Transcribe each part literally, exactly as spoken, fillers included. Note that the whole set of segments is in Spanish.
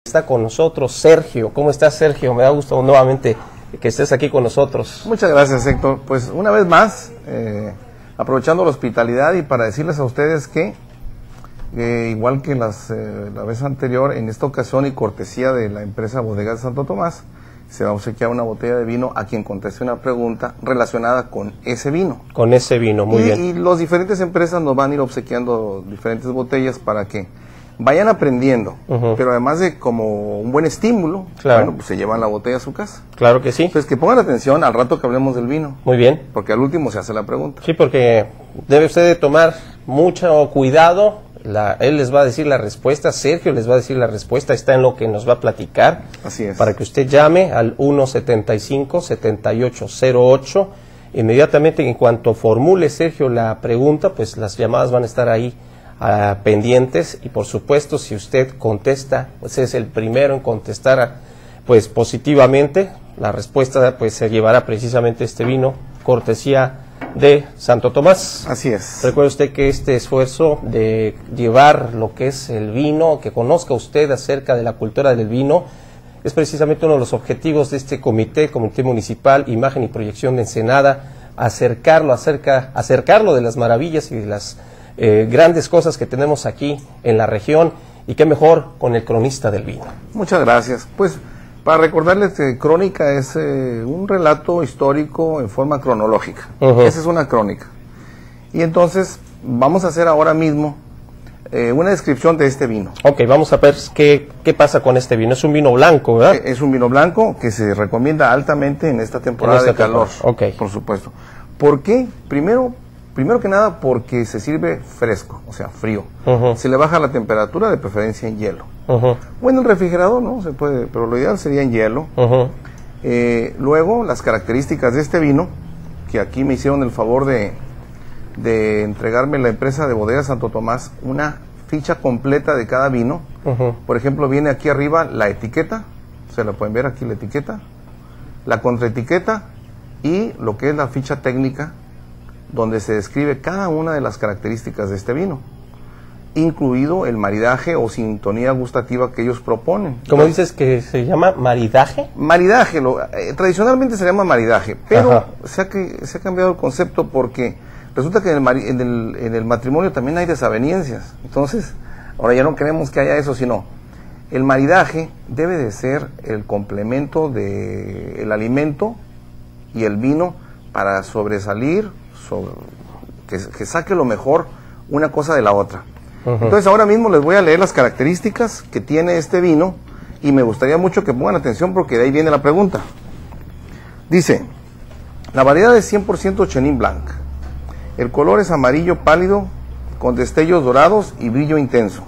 Está con nosotros Sergio. ¿Cómo estás, Sergio? Me da gusto nuevamente que estés aquí con nosotros. Muchas gracias, Héctor. Pues una vez más, eh, aprovechando la hospitalidad y para decirles a ustedes que, eh, igual que las, eh, la vez anterior, en esta ocasión y cortesía de la empresa Bodegas de Santo Tomás, se va a obsequiar una botella de vino a quien conteste una pregunta relacionada con ese vino. Con ese vino, muy y, bien. Y las diferentes empresas nos van a ir obsequiando diferentes botellas para que vayan aprendiendo, uh-huh. pero además de como un buen estímulo, claro. bueno, pues se llevan la botella a su casa. Claro que sí. Entonces que pongan atención al rato que hablemos del vino. Muy bien. Porque al último se hace la pregunta. Sí, porque debe usted de tomar mucho cuidado. La, él les va a decir la respuesta, Sergio les va a decir la respuesta, está en lo que nos va a platicar. Así es. Para que usted llame al uno setenta y cinco, setenta y ocho cero ocho. Inmediatamente en cuanto formule Sergio la pregunta, pues las llamadas van a estar ahí Uh, pendientes, y por supuesto si usted contesta, pues es el primero en contestar pues positivamente, la respuesta pues se llevará precisamente este vino, cortesía de Santo Tomás. Así es. Recuerde usted que este esfuerzo de llevar lo que es el vino, que conozca usted acerca de la cultura del vino, es precisamente uno de los objetivos de este comité, Comité Municipal, Imagen y Proyección de Ensenada, acercarlo, acerca, acercarlo de las maravillas y de las Eh, grandes cosas que tenemos aquí en la región, y qué mejor con el cronista del vino. Muchas gracias. Pues para recordarles que crónica es eh, un relato histórico en forma cronológica. Uh-huh. Esa es una crónica. Y entonces vamos a hacer ahora mismo eh, una descripción de este vino. Ok, vamos a ver qué, qué pasa con este vino. Es un vino blanco, ¿verdad? Eh, es un vino blanco que se recomienda altamente en esta temporada en esta de calor. Okay. Por supuesto. ¿Por qué? Primero... Primero que nada porque se sirve fresco, o sea, frío. Uh-huh. Se le baja la temperatura, de preferencia en hielo. Uh-huh. Bueno, en el refrigerador no se puede, pero lo ideal sería en hielo. Uh-huh. Eh, luego, las características de este vino, que aquí me hicieron el favor de, de entregarme la empresa de Bodegas Santo Tomás una ficha completa de cada vino. Uh-huh. Por ejemplo, viene aquí arriba la etiqueta, se la pueden ver aquí la etiqueta, la contraetiqueta y lo que es la ficha técnica, donde se describe cada una de las características de este vino, incluido el maridaje o sintonía gustativa que ellos proponen. ¿Cómo dices que se llama maridaje? Maridaje, lo, eh, tradicionalmente se llama maridaje, pero se ha, que, se ha cambiado el concepto porque resulta que en el, mari, en, el, en el matrimonio también hay desavenencias. Entonces, ahora ya no queremos que haya eso, sino el maridaje debe de ser el complemento del alimento y el vino para sobresalir, sobre, que, que saque lo mejor una cosa de la otra. Uh-huh. Entonces ahora mismo les voy a leer las características que tiene este vino y me gustaría mucho que pongan atención porque de ahí viene la pregunta. Dice, la variedad es cien por ciento Chenin Blanc. El color es amarillo pálido con destellos dorados y brillo intenso.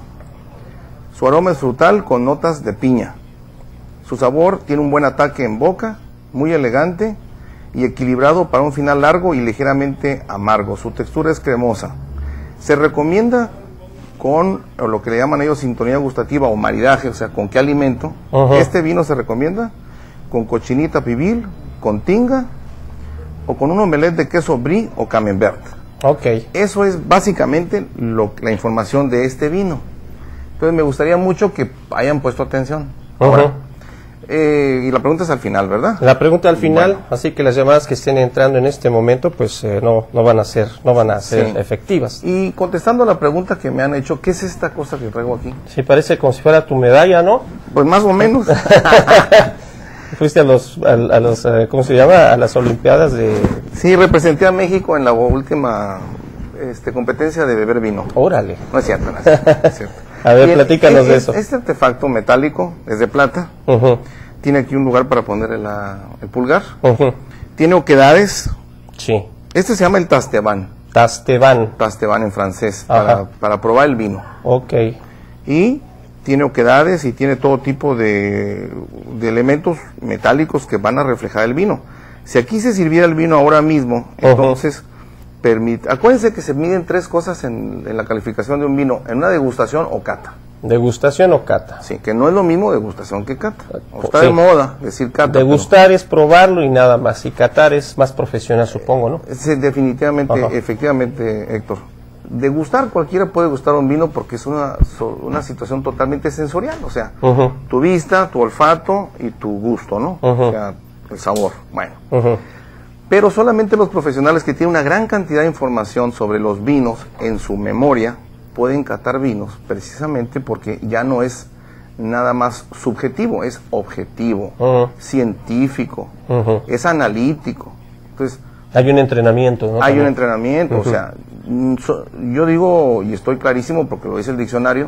Su aroma es frutal con notas de piña. Su sabor tiene un buen ataque en boca, muy elegante y equilibrado para un final largo y ligeramente amargo. Su textura es cremosa. Se recomienda con lo que le llaman ellos sintonía gustativa o maridaje, o sea, con qué alimento. Uh-huh. Este vino se recomienda con cochinita pibil, con tinga o con un omelette de queso brie o camembert. Okay. Eso es básicamente lo, la información de este vino. Entonces me gustaría mucho que hayan puesto atención. Uh-huh. Ahora, Eh, y la pregunta es al final, ¿verdad? La pregunta al final, bueno. Así que las llamadas que estén entrando en este momento, pues eh, no, no van a ser, no van a ser sí. efectivas. Y contestando a la pregunta que me han hecho, ¿qué es esta cosa que traigo aquí? Sí, parece como si fuera tu medalla, ¿no? Pues más o menos. Fuiste a los, a, a los, ¿cómo se llama? A las Olimpiadas de... Sí, representé a México en la última este, competencia de beber vino. Órale. No es cierto, no es cierto. No es cierto. A ver, Bien, platícanos es, de eso. Este artefacto metálico es de plata. Uh-huh. Tiene aquí un lugar para poner el, el pulgar. Uh-huh. Tiene oquedades. Sí. Este se llama el Tasteban. Tasteban. Tasteban en francés, para, para probar el vino. Ok. Y tiene oquedades y tiene todo tipo de, de elementos metálicos que van a reflejar el vino. Si aquí se sirviera el vino ahora mismo, uh-huh. entonces... Permite, acuérdense que se miden tres cosas en, en la calificación de un vino, en una degustación o cata. Degustación o cata. Sí, que no es lo mismo degustación que cata. O está sí. de moda decir cata. Degustar pero... es probarlo y nada más, y catar es más profesional, supongo, ¿no? Sí, definitivamente, uh-huh. efectivamente, Héctor. degustar, cualquiera puede gustar un vino porque es una, una situación totalmente sensorial, o sea, uh-huh. tu vista, tu olfato y tu gusto, ¿no? Uh-huh. O sea, el sabor, bueno. Uh-huh. Pero solamente los profesionales que tienen una gran cantidad de información sobre los vinos en su memoria pueden catar vinos, precisamente porque ya no es nada más subjetivo, es objetivo, uh-huh. científico, uh-huh. es analítico. Entonces, hay un entrenamiento, ¿no? Hay También. un entrenamiento, uh-huh. o sea, yo digo, y estoy clarísimo porque lo dice el diccionario,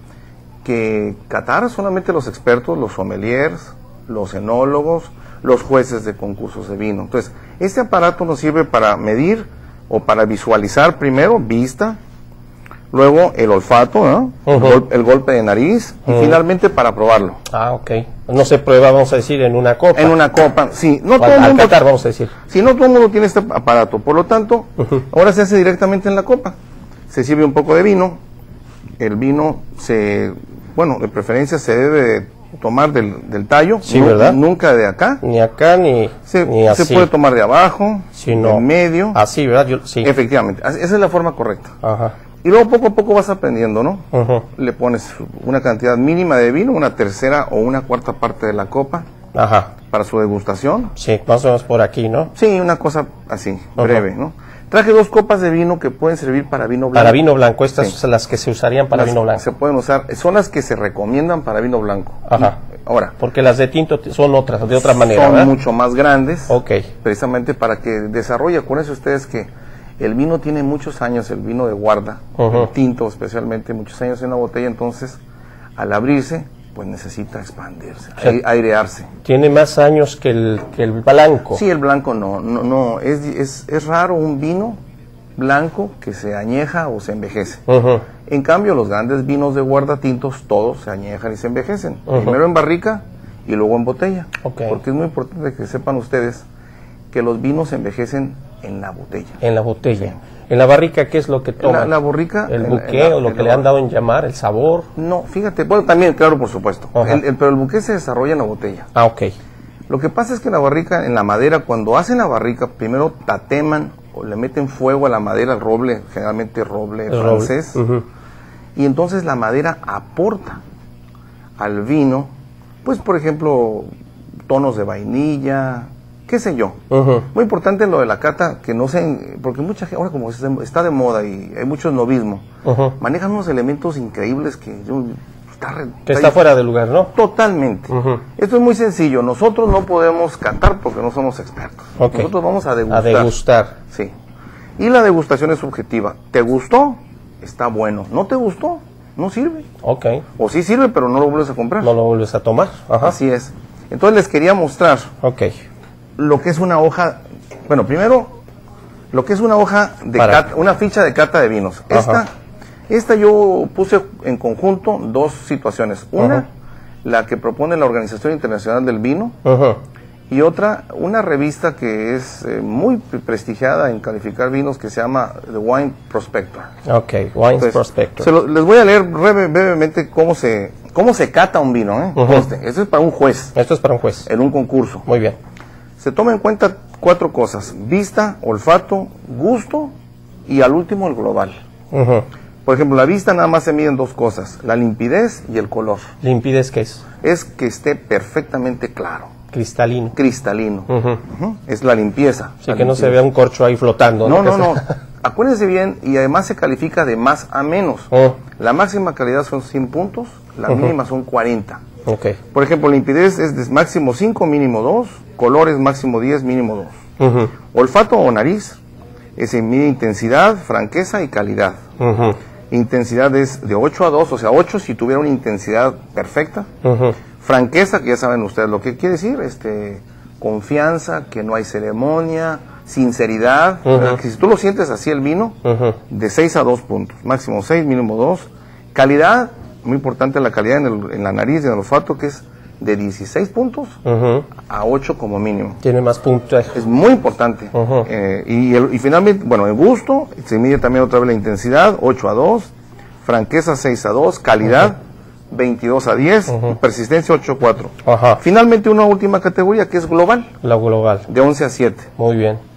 que catar solamente los expertos, los sommeliers, los enólogos, los jueces de concursos de vino. Entonces, este aparato nos sirve para medir o para visualizar primero vista, luego el olfato, ¿no? uh-huh. el, gol el golpe de nariz uh-huh. y finalmente para probarlo. Ah, ok. No se prueba, vamos a decir, en una copa. En una copa, sí. No todo al, el mundo, al catar, vamos a decir. Sí, no todo el mundo tiene este aparato. Por lo tanto, uh-huh. ahora se hace directamente en la copa. Se sirve un poco de vino. El vino se, bueno, de preferencia se debe tomar del, del tallo. Sí, no, ¿verdad? Nunca de acá. Ni acá ni, se, ni así. Se puede tomar de abajo, sí, no. en medio. Así, ¿verdad? Yo, sí. Efectivamente. Esa es la forma correcta. Ajá. Y luego poco a poco vas aprendiendo, ¿no? Uh-huh. Le pones una cantidad mínima de vino, una tercera o una cuarta parte de la copa. Ajá. Para su degustación. Sí, más o menos por aquí, ¿no? Sí, una cosa así, breve, uh-huh. ¿no? Traje dos copas de vino que pueden servir para vino blanco. Para vino blanco, estas sí. son las que se usarían para las vino blanco. Se pueden usar, son las que se recomiendan para vino blanco. Ajá. Y, ahora. Porque las de tinto son otras, de otra manera, Son ¿verdad? mucho más grandes. Ok. Precisamente para que desarrolle, acuérdense ustedes que el vino tiene muchos años, el vino de guarda, uh-huh. el tinto especialmente, muchos años en la botella, entonces al abrirse, pues necesita expandirse, o sea, airearse. ¿Tiene más años que el, que el blanco? Sí, el blanco no, no, no es, es, es raro un vino blanco que se añeja o se envejece. Uh-huh. En cambio, los grandes vinos de guardatintos, todos se añejan y se envejecen, uh-huh. primero en barrica y luego en botella, okay. porque es muy importante que sepan ustedes que los vinos se envejecen en la botella. En la botella. Sí. ¿En la barrica qué es lo que toma? La, la barrica. ¿El buque o lo que le han dado en llamar? ¿El sabor? No, fíjate, bueno, también, claro, por supuesto. El, el, pero el buque se desarrolla en la botella. Ah, ok. Lo que pasa es que en la barrica, en la madera, cuando hacen la barrica, primero tateman o le meten fuego a la madera, al roble, generalmente roble el francés, roble. Uh-huh. Y entonces la madera aporta al vino, pues, por ejemplo, tonos de vainilla, qué sé yo. Uh-huh. Muy importante lo de la cata, que no se, porque mucha gente, ahora como está de moda y hay mucho novismo, uh-huh. manejan unos elementos increíbles que yo, está, que está, está fuera de lugar, ¿no? Totalmente. Uh-huh. Esto es muy sencillo, nosotros no podemos catar porque no somos expertos. Okay. Nosotros vamos a degustar. A degustar. Sí. Y la degustación es subjetiva. ¿Te gustó? Está bueno. ¿No te gustó? No sirve. Ok. O sí sirve, pero no lo vuelves a comprar. No lo vuelves a tomar. Ajá. Así es. Entonces les quería mostrar. Ok. Lo que es una hoja, bueno, primero, lo que es una hoja de cata, una ficha de cata de vinos. Esta, esta yo puse en conjunto dos situaciones. Una, Ajá. la que propone la Organización Internacional del Vino, Ajá. y otra, una revista que es eh, muy prestigiada en calificar vinos que se llama The Wine Prospector. Ok, Wine Entonces, Prospector. Se lo, les voy a leer breve, brevemente cómo se, cómo se cata un vino. ¿eh? Uh-huh. este, esto es para un juez. Esto es para un juez. En un concurso. Muy bien. Se toma en cuenta cuatro cosas: vista, olfato, gusto y al último el global. Uh-huh. Por ejemplo, la vista nada más se miden dos cosas: la limpidez y el color. ¿Limpidez qué es? Es que esté perfectamente claro. Cristalino. Cristalino. Uh-huh. Uh-huh. Es la limpieza. Sí, la que limpieza. No se vea un corcho ahí flotando. No, no, no. no. Acuérdense bien, y además se califica de más a menos. Uh-huh. La máxima calidad son cien puntos, la uh-huh. mínima son cuarenta. Okay. Por ejemplo, limpidez es de máximo cinco, mínimo dos, colores máximo diez, mínimo dos. Uh-huh. Olfato o nariz es en mide intensidad, franqueza y calidad. Uh-huh. Intensidad es de ocho a dos, o sea, ocho si tuviera una intensidad perfecta. Uh-huh. Franqueza, que ya saben ustedes lo que quiere decir, este, confianza, que no hay ceremonia, sinceridad, uh-huh. que si tú lo sientes así el vino, uh-huh. de seis a dos puntos, máximo seis, mínimo dos. Calidad, muy importante la calidad en, el, en la nariz y en el olfato, que es de dieciséis puntos uh-huh. a ocho como mínimo. Tiene más puntos. Es muy importante. Uh-huh. eh, y, el, y finalmente, bueno, el gusto, se mide también otra vez la intensidad, ocho a dos, franqueza seis a dos, calidad uh-huh. veintidós a diez, uh-huh. y persistencia ocho a cuatro. Uh-huh. Finalmente una última categoría que es global. La global. De once a siete. Muy bien.